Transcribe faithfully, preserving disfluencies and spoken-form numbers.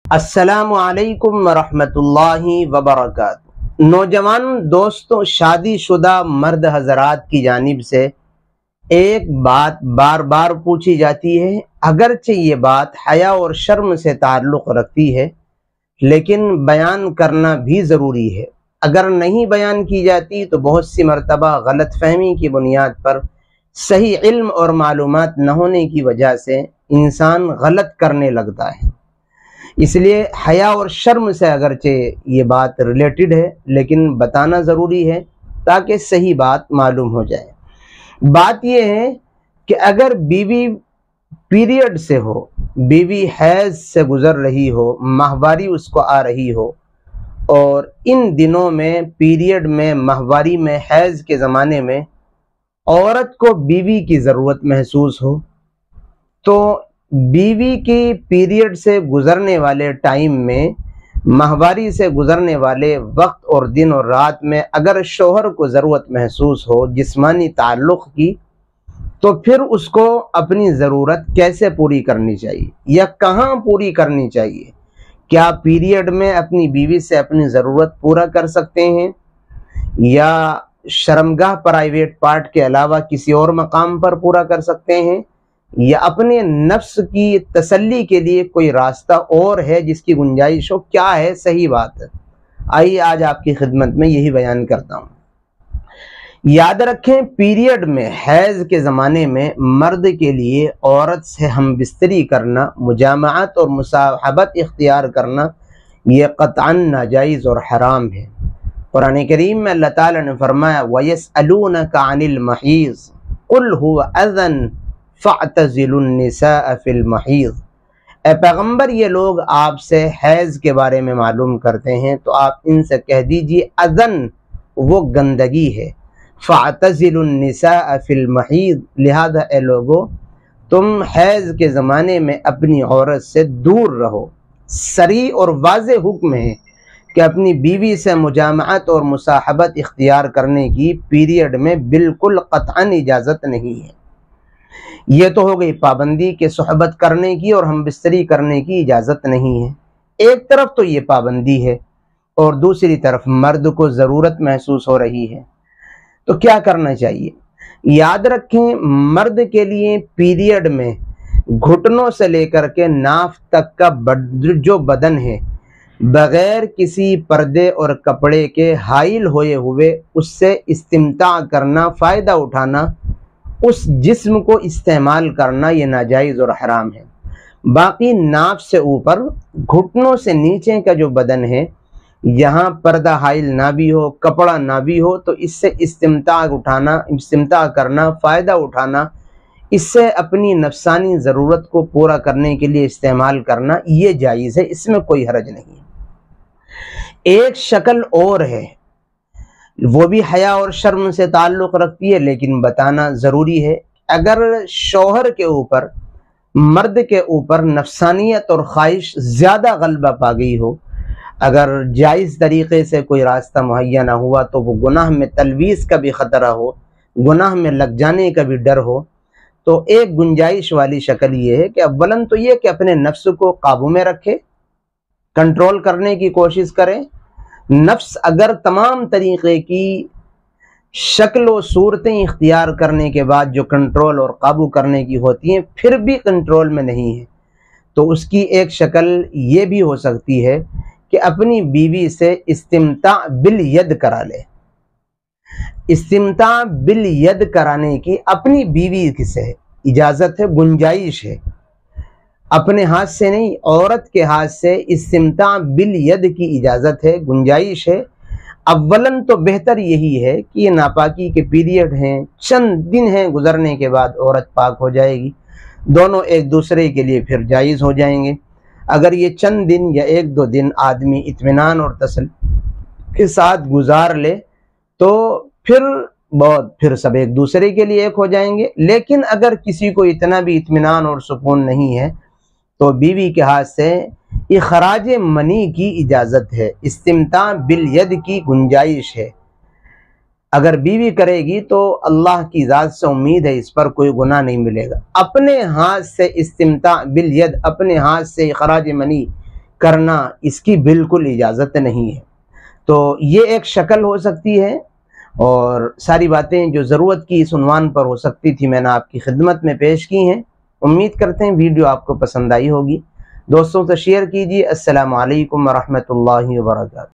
السلام علیکم ورحمۃ اللہ وبرکاتہ۔ نوجوان دوستوں، شادی شدہ مرد حضرات کی جانب سے ایک بات بار بار پوچھی جاتی ہے، اگرچہ یہ بات حیا اور شرم سے تعلق رکھتی ہے لیکن بیان کرنا بھی ضروری ہے۔ اگر نہیں بیان کی جاتی تو بہت سی مرتبہ غلط فہمی کی بنیاد پر صحیح علم اور معلومات نہ ہونے کی وجہ سے انسان غلط کرنے لگتا ہے۔ اس لیے حیا اور شرم سے اگرچہ یہ بات ریلیٹڈ ہے لیکن بتانا ضروری ہے تاکہ صحیح بات معلوم ہو جائے۔ بات یہ ہے کہ اگر بیوی پیریڈ سے ہو، بیوی حیض سے گزر رہی ہو، ماہواری اس کو آ رہی ہو، اور ان دنوں میں پیریڈ میں، ماہواری میں، حیض کے زمانے میں عورت کو بیوی کی ضرورت محسوس ہو، تو بیوی کی پیریڈ سے گزرنے والے ٹائم میں، ماہواری سے گزرنے والے وقت اور دن اور رات میں اگر شوہر کو ضرورت محسوس ہو جسمانی تعلق کی، تو پھر اس کو اپنی ضرورت کیسے پوری کرنی چاہیے یا کہاں پوری کرنی چاہیے؟ کیا پیریڈ میں اپنی بیوی سے اپنی ضرورت پورا کر سکتے ہیں یا شرمگاہ پرائیویٹ پارٹ کے علاوہ کسی اور مقام پر پورا کر سکتے ہیں، یا اپنے نفس کی تسلی کے لیے کوئی راستہ اور ہے جس کی گنجائش ہو؟ کیا ہے صحیح بات؟ آئیے آج آپ کی خدمت میں یہی بیان کرتا ہوں۔ یاد رکھیں، پیریڈ میں، حیض کے زمانے میں مرد کے لیے عورت سے ہم بستری کرنا، مجامعت اور مصاحبت اختیار کرنا یہ قطعاً ناجائز اور حرام ہے۔ قرآن کریم میں اللہ تعالیٰ نے فرمایا وَيَسْأَلُونَكَ عَنِ الْمَحِيضِ قُلْ هُوَ أَذًى فَاعْتَزِلُوا النِّسَاءَ فِي الْمَحِيضِ۔ اے پیغمبر، یہ لوگ آپ سے حیض کے بارے میں معلوم کرتے ہیں تو آپ ان سے کہہ دیجئے اذن وہ گندگی ہے، فَاعْتَزِلُوا النِّسَاءَ فِي الْمَحِيضِ، لہذا اے لوگو تم حیض کے زمانے میں اپنی عورت سے دور رہو۔ صریح اور واضح حکم ہے کہ اپنی بیوی سے مجامعت اور مصاحبت اختیار کرنے کی پیریڈ میں بالکل قطعاً اجازت نہیں ہے۔ یہ تو ہو گئی پابندی کہ صحبت کرنے کی اور ہم بستری کرنے کی اجازت نہیں ہے۔ ایک طرف تو یہ پابندی ہے اور دوسری طرف مرد کو ضرورت محسوس ہو رہی ہے، تو کیا کرنا چاہیے؟ یاد رکھیں، مرد کے لیے پیریڈ میں گھٹنوں سے لے کر کے ناف تک کا جو بدن ہے، بغیر کسی پردے اور کپڑے کے حائل ہوئے ہوئے اس سے استمتاع کرنا، فائدہ اٹھانا، اس جسم کو استعمال کرنا یہ ناجائز اور حرام ہے۔ باقی ناف سے اوپر، گھٹنوں سے نیچے کا جو بدن ہے، یہاں پردہ حائل نہ بھی ہو، کپڑا نہ بھی ہو، تو اس سے استمتاع اٹھانا، استمتاع کرنا، فائدہ اٹھانا، اس سے اپنی نفسانی ضرورت کو پورا کرنے کے لیے استعمال کرنا یہ جائز ہے، اس میں کوئی حرج نہیں ہے۔ ایک شکل اور ہے، وہ بھی حیا اور شرم سے تعلق رکھتی ہے لیکن بتانا ضروری ہے۔ اگر شوہر کے اوپر، مرد کے اوپر نفسانیت اور خواہش زیادہ غلبہ پا گئی ہو، اگر جائز طریقے سے کوئی راستہ مہیا نہ ہوا تو وہ گناہ میں تلویث کا بھی خطرہ ہو، گناہ میں لگ جانے کا بھی ڈر ہو، تو ایک گنجائش والی شکل یہ ہے کہ اولاً تو یہ کہ اپنے نفس کو قابو میں رکھے، کنٹرول کرنے کی کوشش کریں۔ نفس اگر تمام طریقے کی شکل و صورتیں اختیار کرنے کے بعد جو کنٹرول اور قابو کرنے کی ہوتی ہیں پھر بھی کنٹرول میں نہیں ہے، تو اس کی ایک شکل یہ بھی ہو سکتی ہے کہ اپنی بیوی سے استمتاع بالید کرا لے۔ استمتاع بالید کرانے کی اپنی بیوی سے اجازت ہے، گنجائش ہے، اپنے ہاتھ سے نہیں، عورت کے ہاتھ سے استمتاع بالید کی اجازت ہے، گنجائش ہے۔ اولاً تو بہتر یہی ہے کہ یہ ناپاکی کے پیریڈ ہیں، چند دن ہیں، گزرنے کے بعد عورت پاک ہو جائے گی، دونوں ایک دوسرے کے لیے پھر جائز ہو جائیں گے۔ اگر یہ چند دن یا ایک دو دن آدمی اطمینان اور تسلی کے ساتھ گزار لے تو پھر بہت پھر سب ایک دوسرے کے لیے ایک ہو جائیں گے۔ لیکن اگر کسی کو اتنا بھی اطمینان اور سکون نہیں ہے تو بیوی کے ہاتھ سے اخراج منی کی اجازت ہے، استمتاع بالید کی گنجائش ہے۔ اگر بیوی کرے گی تو اللہ کی ذات سے امید ہے اس پر کوئی گناہ نہیں ملے گا۔ اپنے ہاتھ سے استمتاع بالید، اپنے ہاتھ سے اخراج منی کرنا اس کی بالکل اجازت نہیں ہے۔ تو یہ ایک شکل ہو سکتی ہے، اور ساری باتیں جو ضرورت کی اس عنوان پر ہو سکتی تھی میں نے آپ کی خدمت میں پیش کی ہیں۔ امید کرتے ہیں ویڈیو آپ کو پسند آئی ہوگی، دوستوں سے شیئر کیجیے۔ السلام علیکم ورحمۃ اللہ وبرکاتہ۔